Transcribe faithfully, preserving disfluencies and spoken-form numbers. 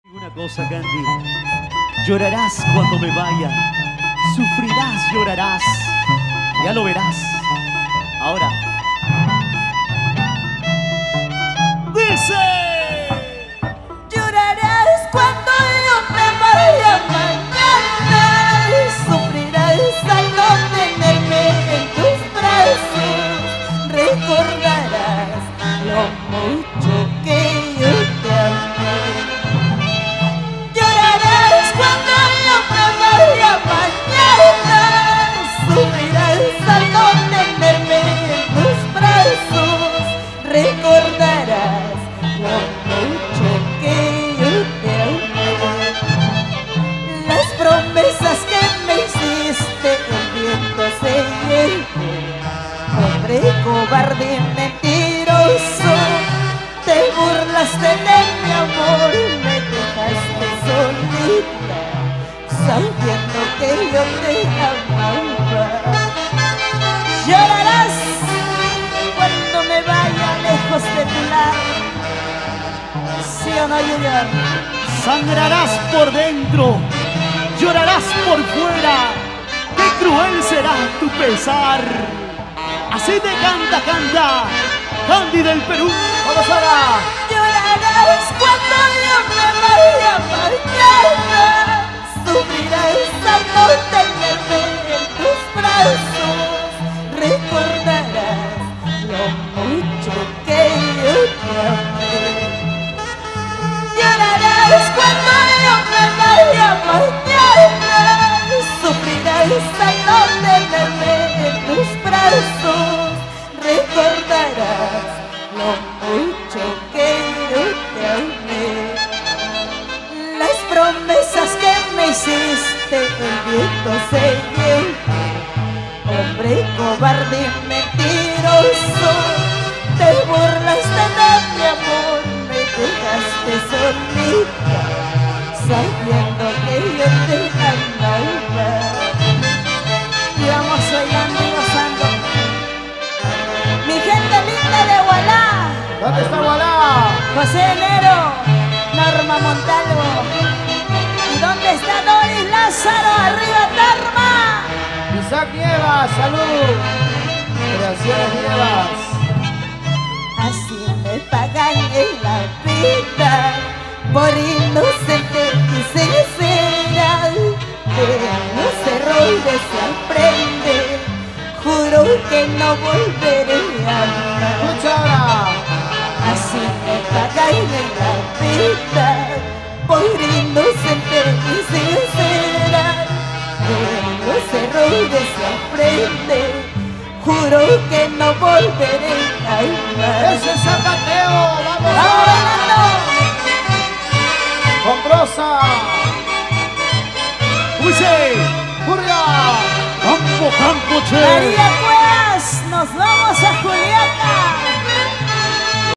Una cosa, Candy, llorarás cuando me vaya, sufrirás, llorarás, ya lo verás. Ahora, dice: llorarás cuando yo me vaya mañana, sufrirás al no tenerme en tus brazos, recordarás lo mucho que yo te amé. Recordarás lo mucho que yo te amé. Las promesas que me hiciste el viento se llevó. Hombre cobarde y mentiroso, te burlaste de mi amor, me dejaste solita, sabiendo que yo te amaba. Llorarás cuando me vaya lejos de tu lado, ¿sí o no, Junior? sangrarás por dentro, llorarás por fuera, qué cruel será tu pesar. Así te canta, canta, Candy del Perú. ¡Vamos ahora! Llorarás cuando yo me vaya mañana, sufrirás al no tenerme en tus brazos, recordarás lo mucho que yo te amé. Llorarás cuando yo me vaya mañana, sufrirás al no tenerme en tus brazos, recordarás lo mucho que yo te amé. Las promesas que me hiciste el viento se llevó. Hombre cobarde y mentiroso, te burlaste de mi amor, me dejaste solita, sabiendo que yo te amaba. Y vamos bailando y gozando. Mi gente linda de Gualá. ¿Dónde está Gualá? José Enero, Norma Montalvo. ¿Y dónde está Doris Lázaro? ¡Arriba, Tarma! Isaac Nievas, salud. Creaciones Nievas. Así me pagan en la vida por inocente y sincera. De los errores se aprende, juro que no volveré a amar. Escucha ahora. Así me pagan en la vida por inocente y sincera. De los errores se aprende, juro que no volveré a amar. Ese es Zacateo, vamos. ¡Vamos bailando! Con Brosa. Dice: